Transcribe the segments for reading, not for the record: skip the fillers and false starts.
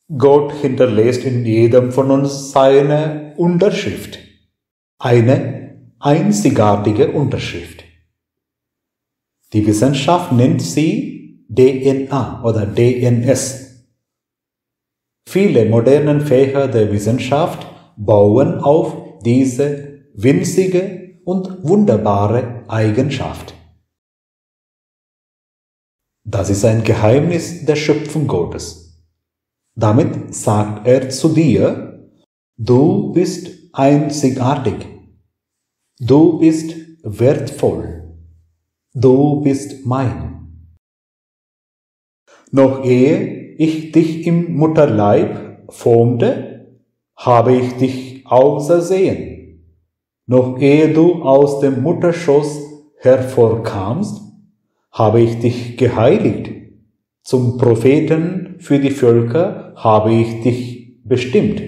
Gott hinterlässt in jedem von uns seine Unterschrift. Eine einzigartige Unterschrift. Die Wissenschaft nennt sie DNA oder DNS. Viele moderne Fächer der Wissenschaft bauen auf diese winzige und wunderbare Eigenschaft. Das ist ein Geheimnis der Schöpfung Gottes. Damit sagt er zu dir, du bist einzigartig, du bist wertvoll, du bist mein. Noch ehe ich dich im Mutterleib formte, habe ich dich ausersehen. Noch ehe du aus dem Mutterschoß hervorkamst, habe ich dich geheiligt. Zum Propheten für die Völker habe ich dich bestimmt.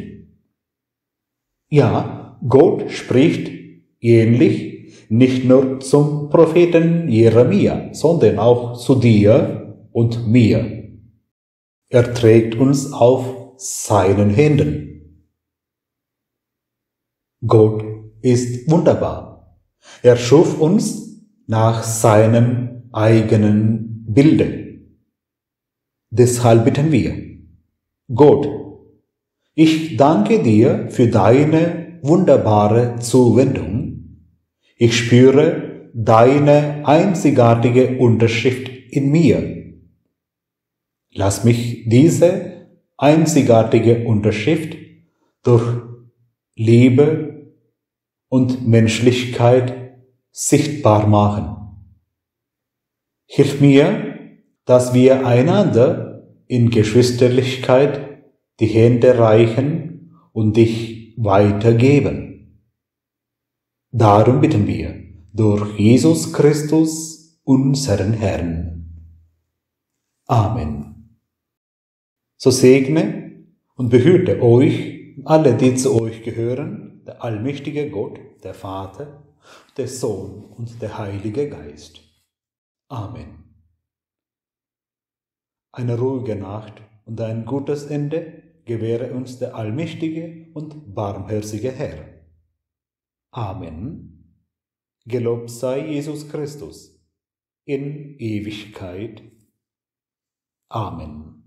Ja, Gott spricht ähnlich nicht nur zum Propheten Jeremia, sondern auch zu dir und mir. Er trägt uns auf seinen Händen. Gott ist wunderbar. Er schuf uns nach seinem eigenen Bilde. Deshalb bitten wir, Gott, ich danke dir für deine wunderbare Zuwendung. Ich spüre deine einzigartige Unterschrift in mir. Lass mich diese einzigartige Unterschrift durch Liebe und Menschlichkeit sichtbar machen. Hilf mir, dass wir einander in Geschwisterlichkeit die Hände reichen und dich weitergeben. Darum bitten wir durch Jesus Christus, unseren Herrn. Amen. So segne und behüte euch, alle, die zu euch gehören, der allmächtige Gott, der Vater, der Sohn und der Heilige Geist. Amen. Eine ruhige Nacht und ein gutes Ende gewähre uns der allmächtige und barmherzige Herr. Amen. Gelobt sei Jesus Christus in Ewigkeit. Amen.